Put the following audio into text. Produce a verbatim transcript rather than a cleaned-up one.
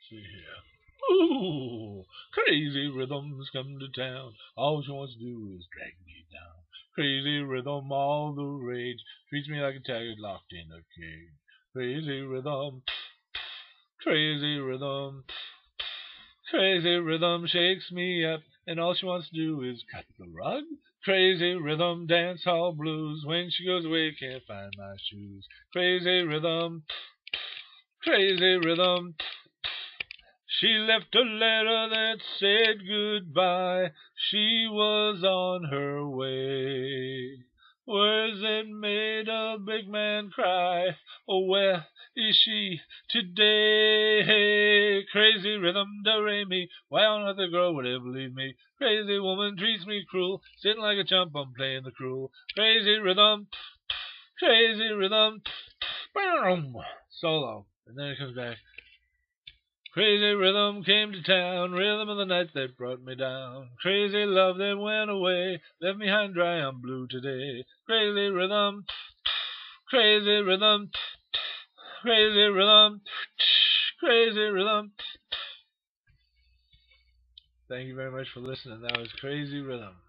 See here. Ooh, crazy rhythms come to town. All she wants to do is drag me down. Crazy rhythm, all the rage. Treats me like a tiger locked in a cage. Crazy rhythm, crazy rhythm, crazy rhythm shakes me up, and all she wants to do is cut the rug. Crazy rhythm, dance hall blues. When she goes away, can't find my shoes. Crazy rhythm, crazy rhythm. She left a letter that said goodbye. She was on her way. Words that made a big man cry. Oh, where is she today? Crazy rhythm, do re mi. Why on earth a girl would ever leave me? Crazy woman treats me cruel. Sitting like a chump, I'm playing the cruel. Crazy rhythm, crazy rhythm. Solo. And then it comes back. Crazy rhythm came to town, rhythm of the night that brought me down. Crazy love that went away, left me high and dry, I'm blue today. Crazy rhythm, crazy rhythm, crazy rhythm, crazy rhythm. Thank you very much for listening. That was Crazy Rhythm.